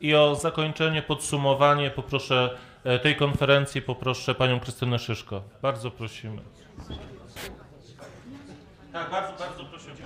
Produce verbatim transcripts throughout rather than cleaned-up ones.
I o zakończenie, podsumowanie poproszę tej konferencji, poproszę panią Krystynę Szyszko. Bardzo prosimy. Tak, bardzo, bardzo prosimy.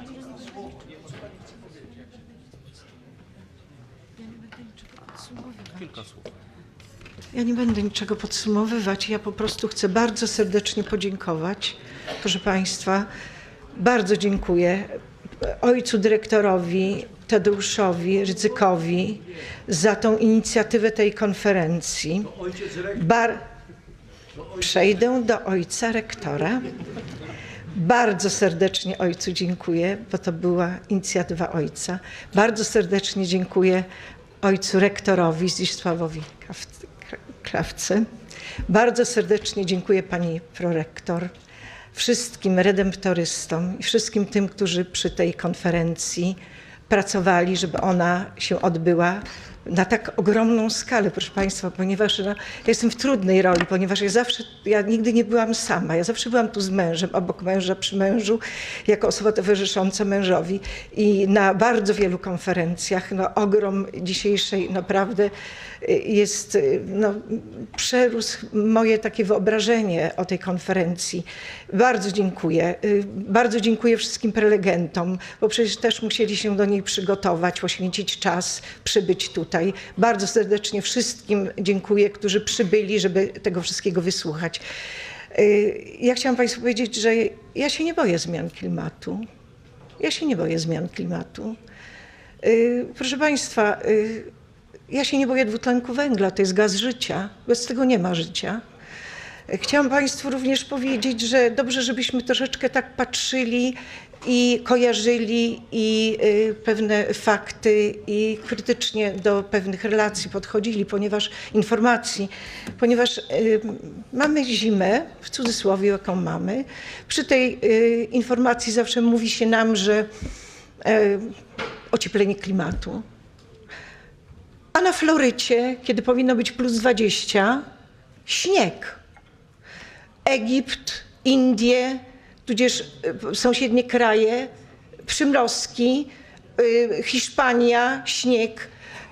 Kilka słów. Ja nie będę niczego podsumowywać. Ja po prostu chcę bardzo serdecznie podziękować. Proszę Państwa, bardzo dziękuję ojcu dyrektorowi Tadeuszowi Rydzykowi za tą inicjatywę tej konferencji. Bar... Przejdę do ojca rektora. Bardzo serdecznie ojcu dziękuję, bo to była inicjatywa ojca. Bardzo serdecznie dziękuję ojcu rektorowi Zdzisławowi Krawce. Bardzo serdecznie dziękuję pani prorektor, wszystkim redemptorystom i wszystkim tym, którzy przy tej konferencji pracowali, żeby ona się odbyła na tak ogromną skalę, proszę Państwa, ponieważ no, ja jestem w trudnej roli, ponieważ ja zawsze, ja nigdy nie byłam sama, ja zawsze byłam tu z mężem, obok męża, przy mężu, jako osoba towarzysząca mężowi i na bardzo wielu konferencjach, no ogrom dzisiejszej naprawdę jest, no przerósł moje takie wyobrażenie o tej konferencji. Bardzo dziękuję, bardzo dziękuję wszystkim prelegentom, bo przecież też musieli się do niej przygotować, poświęcić czas, przybyć tutaj. Bardzo serdecznie wszystkim dziękuję, którzy przybyli, żeby tego wszystkiego wysłuchać. Ja chciałam Państwu powiedzieć, że ja się nie boję zmian klimatu. Ja się nie boję zmian klimatu. Proszę Państwa, ja się nie boję dwutlenku węgla, to jest gaz życia. Bez tego nie ma życia. Chciałam Państwu również powiedzieć, że dobrze, żebyśmy troszeczkę tak patrzyli i kojarzyli i y, pewne fakty i krytycznie do pewnych relacji podchodzili, ponieważ informacji, ponieważ y, mamy zimę, w cudzysłowie jaką mamy. Przy tej y, informacji zawsze mówi się nam, że y, ocieplenie klimatu. A na Florycie, kiedy powinno być plus dwadzieścia, śnieg. Egipt, Indie, tudzież sąsiednie kraje, przymrozki, Hiszpania, śnieg,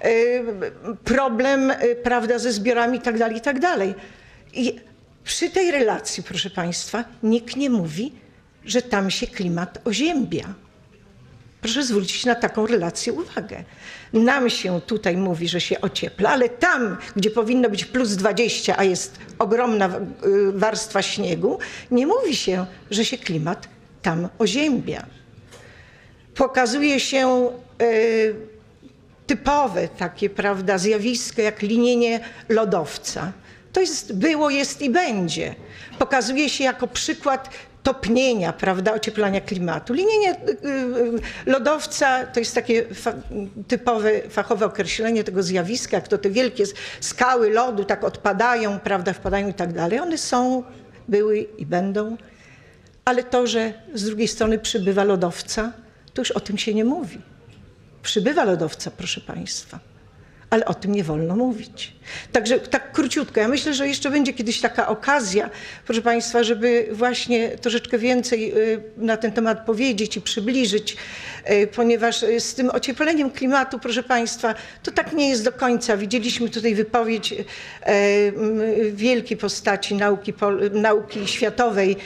problem, prawda, ze zbiorami i tak dalej, i tak dalej. I przy tej relacji, proszę Państwa, nikt nie mówi, że tam się klimat oziębia. Proszę zwrócić na taką relację uwagę. Nam się tutaj mówi, że się ociepla, ale tam, gdzie powinno być plus dwadzieścia, a jest ogromna warstwa śniegu, nie mówi się, że się klimat tam oziębia. Pokazuje się y, typowe takie, prawda, zjawisko jak linienie lodowca. To jest, było, jest i będzie. Pokazuje się jako przykład topnienia, prawda, ocieplania klimatu. Linienie lodowca to jest takie fa typowe, fachowe określenie tego zjawiska, jak to te wielkie skały lodu tak odpadają, prawda, wpadają i tak dalej. One są, były i będą, ale to, że z drugiej strony przybywa lodowca, to już o tym się nie mówi. Przybywa lodowca, proszę Państwa, ale o tym nie wolno mówić. Także tak króciutko. Ja myślę, że jeszcze będzie kiedyś taka okazja, proszę Państwa, żeby właśnie troszeczkę więcej na ten temat powiedzieć i przybliżyć, ponieważ z tym ociepleniem klimatu, proszę Państwa, to tak nie jest do końca. Widzieliśmy tutaj wypowiedź wielkiej postaci nauki, nauki światowej,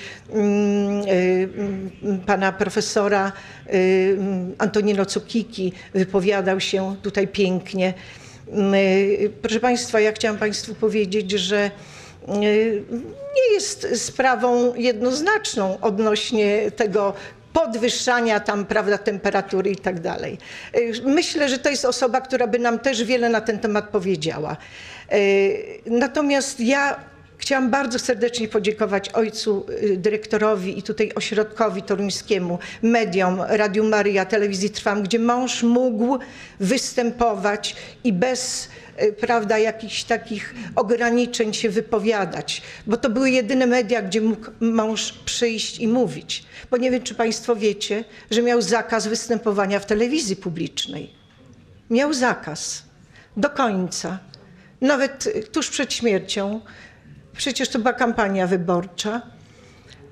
pana profesora Antonino Cukiki, wypowiadał się tutaj pięknie. Proszę Państwa, ja chciałam Państwu powiedzieć, że nie jest sprawą jednoznaczną odnośnie tego podwyższania tam, prawda, temperatury i tak dalej. Myślę, że to jest osoba, która by nam też wiele na ten temat powiedziała. Natomiast ja chciałam bardzo serdecznie podziękować ojcu dyrektorowi i tutaj ośrodkowi toruńskiemu, mediom, Radiu Maryja, Telewizji Trwam, gdzie mąż mógł występować i bez, prawda, jakichś takich ograniczeń się wypowiadać, bo to były jedyne media, gdzie mógł mąż przyjść i mówić. Bo nie wiem, czy Państwo wiecie, że miał zakaz występowania w telewizji publicznej. Miał zakaz do końca. Nawet tuż przed śmiercią. Przecież to była kampania wyborcza.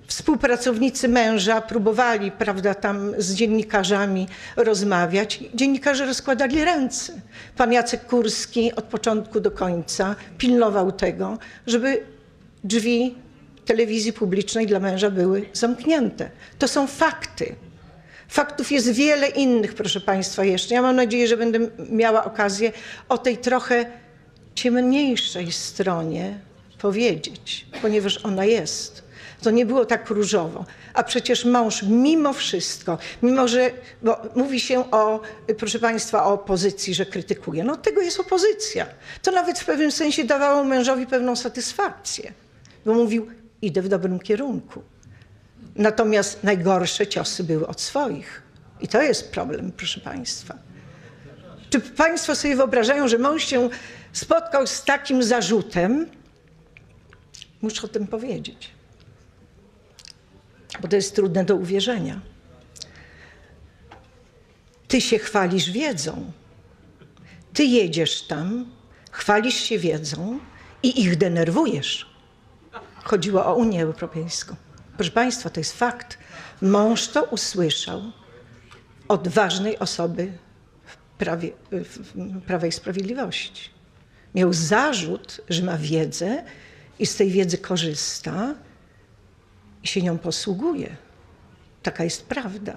Współpracownicy męża próbowali, prawda, tam z dziennikarzami rozmawiać. Dziennikarze rozkładali ręce. Pan Jacek Kurski od początku do końca pilnował tego, żeby drzwi telewizji publicznej dla męża były zamknięte. To są fakty. Faktów jest wiele innych, proszę Państwa, jeszcze. Ja mam nadzieję, że będę miała okazję o tej trochę ciemniejszej stronie powiedzieć, ponieważ ona jest. To nie było tak różowo. A przecież mąż mimo wszystko, mimo że, bo mówi się o, proszę Państwa, o opozycji, że krytykuje. No od tego jest opozycja. To nawet w pewnym sensie dawało mężowi pewną satysfakcję, bo mówił, idę w dobrym kierunku. Natomiast najgorsze ciosy były od swoich. I to jest problem, proszę Państwa. Czy Państwo sobie wyobrażają, że mąż się spotkał z takim zarzutem? Muszę o tym powiedzieć. Bo to jest trudne do uwierzenia. Ty się chwalisz wiedzą. Ty jedziesz tam, chwalisz się wiedzą i ich denerwujesz. Chodziło o Unię Europejską. Proszę Państwa, to jest fakt. Mąż to usłyszał od ważnej osoby w prawie, w Prawa i Sprawiedliwości. Miał zarzut, że ma wiedzę i z tej wiedzy korzysta i się nią posługuje. Taka jest prawda.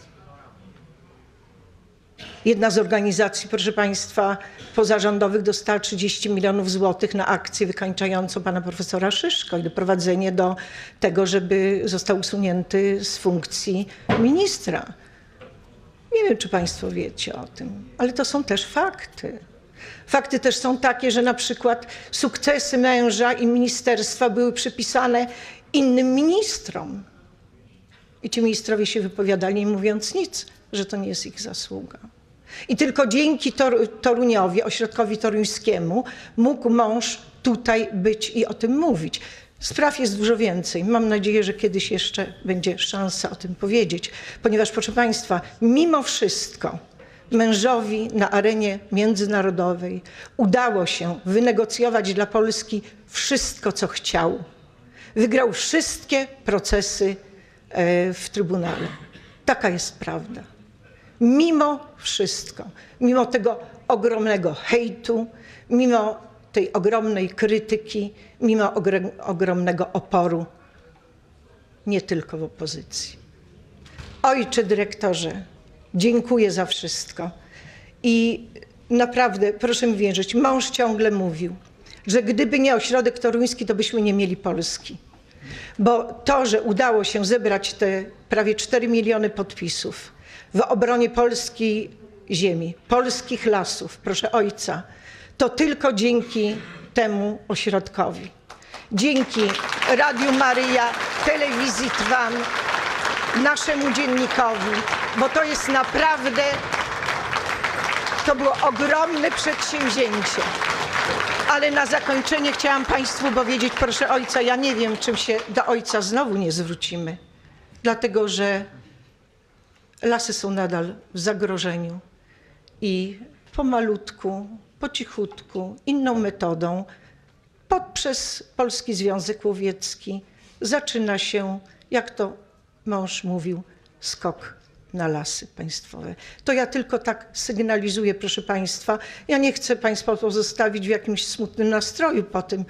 Jedna z organizacji, proszę Państwa, pozarządowych dostała trzydzieści milionów złotych na akcję wykańczającą pana profesora Szyszko i doprowadzenie do tego, żeby został usunięty z funkcji ministra. Nie wiem, czy Państwo wiecie o tym, ale to są też fakty. Fakty też są takie, że na przykład sukcesy męża i ministerstwa były przypisane innym ministrom. I ci ministrowie się wypowiadali, nie mówiąc nic, że to nie jest ich zasługa. I tylko dzięki Tor- Toruniowi, ośrodkowi toruńskiemu, mógł mąż tutaj być i o tym mówić. Spraw jest dużo więcej. Mam nadzieję, że kiedyś jeszcze będzie szansa o tym powiedzieć. Ponieważ, proszę Państwa, mimo wszystko mężowi na arenie międzynarodowej udało się wynegocjować dla Polski wszystko, co chciał. Wygrał wszystkie procesy w Trybunale. Taka jest prawda. Mimo wszystko, mimo tego ogromnego hejtu, mimo tej ogromnej krytyki, mimo ogromnego oporu, nie tylko w opozycji. Ojcze dyrektorze, dziękuję za wszystko. I naprawdę, proszę mi wierzyć, mąż ciągle mówił, że gdyby nie ośrodek toruński, to byśmy nie mieli Polski. Bo to, że udało się zebrać te prawie cztery miliony podpisów w obronie polskiej ziemi, polskich lasów, proszę ojca, to tylko dzięki temu ośrodkowi. Dzięki Radiu Maryja, Telewizji Trwam, naszemu dziennikowi, bo to jest naprawdę, to było ogromne przedsięwzięcie. Ale na zakończenie chciałam Państwu powiedzieć, proszę ojca, ja nie wiem, czym się do ojca znowu nie zwrócimy, dlatego że lasy są nadal w zagrożeniu i pomalutku, po cichutku, inną metodą, poprzez Polski Związek Łowiecki zaczyna się, jak to mąż mówił, skok na lasy państwowe. To ja tylko tak sygnalizuję, proszę Państwa. Ja nie chcę Państwa pozostawić w jakimś smutnym nastroju po tym.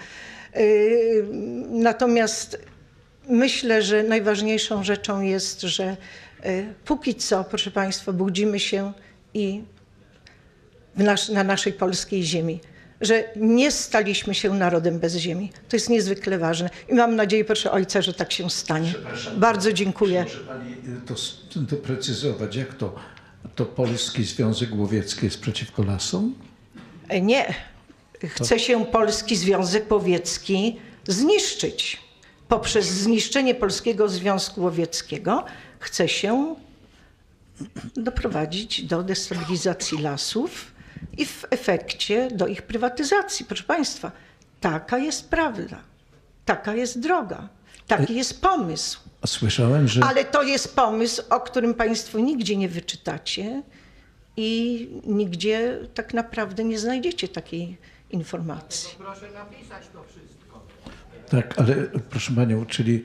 Natomiast myślę, że najważniejszą rzeczą jest, że póki co, proszę Państwa, budzimy się i w nas, na naszej polskiej ziemi, że nie staliśmy się narodem bez ziemi. To jest niezwykle ważne i mam nadzieję, proszę ojca, że tak się stanie. Bardzo dziękuję. Może Pani to doprecyzować, jak to, to Polski Związek Łowiecki jest przeciwko lasom? Nie. Chce się Polski Związek Łowiecki zniszczyć. Poprzez zniszczenie Polskiego Związku Łowieckiego chce się doprowadzić do destabilizacji lasów i w efekcie do ich prywatyzacji. Proszę Państwa, taka jest prawda, taka jest droga, taki jest pomysł. Słyszałem, że... Ale to jest pomysł, o którym Państwo nigdzie nie wyczytacie i nigdzie tak naprawdę nie znajdziecie takiej informacji. Proszę napisać to wszystko. Tak, ale proszę Panią, czyli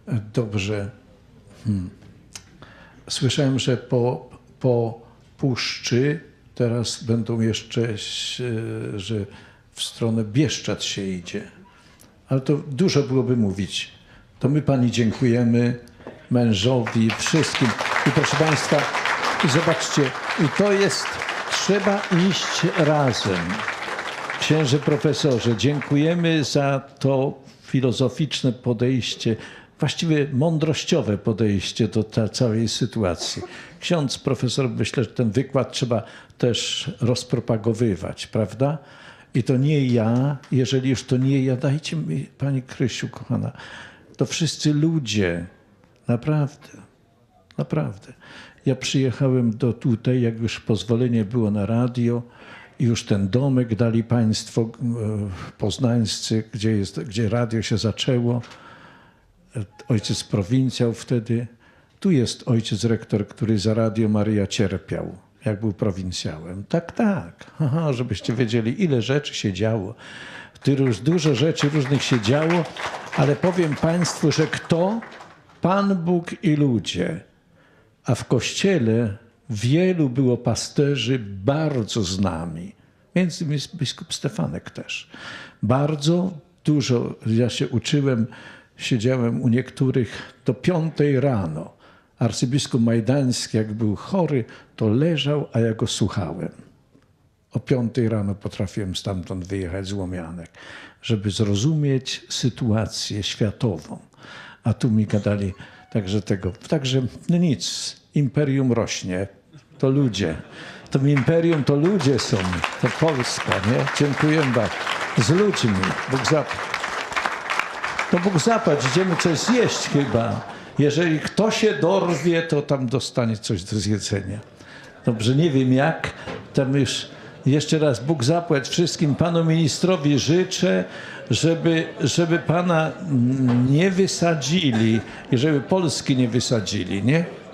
Dobrze. Hmm. Słyszałem, że po, po puszczy teraz będą jeszcze, e, że w stronę Bieszczad się idzie. Ale to dużo byłoby mówić. To my pani dziękujemy, mężowi, wszystkim. I proszę państwa, zobaczcie, i to jest, trzeba iść razem. Księże profesorze, dziękujemy za to filozoficzne podejście, właściwie mądrościowe podejście do tej całej sytuacji. Ksiądz profesor, myślę, że ten wykład trzeba też rozpropagowywać, prawda? I to nie ja, jeżeli już to nie ja, dajcie mi, pani Krysiu, kochana, to wszyscy ludzie, naprawdę, naprawdę. Ja przyjechałem do tutaj, jak już pozwolenie było na radio, i już ten domek dali państwo e, poznańscy, gdzie, jest, gdzie radio się zaczęło. Ojciec prowincjał wtedy. Tu jest ojciec rektor, który za Radio Maryja cierpiał, jak był prowincjałem. Tak, tak. Aha, żebyście wiedzieli, ile rzeczy się działo. Tylu już dużo rzeczy różnych się działo, ale powiem państwu, że kto? Pan Bóg i ludzie. A w Kościele wielu było pasterzy bardzo znani. Między innymi biskup Stefanek też. Bardzo dużo, ja się uczyłem, siedziałem u niektórych do piątej rano. Arcybiskup Majdański, jak był chory, to leżał, a ja go słuchałem. O piątej rano potrafiłem stamtąd wyjechać z Łomianek, żeby zrozumieć sytuację światową. A tu mi gadali także tego. Także no nic, imperium rośnie, to ludzie. To imperium to ludzie są, to Polska, nie? Dziękuję bardzo. Z ludźmi. Bóg zapłać. To Bóg zapłać, idziemy coś zjeść chyba. Jeżeli kto się dorwie, to tam dostanie coś do zjedzenia. Dobrze, nie wiem jak, tam już jeszcze raz Bóg zapłać wszystkim panu ministrowi życzę, żeby, żeby pana nie wysadzili i żeby Polski nie wysadzili, nie?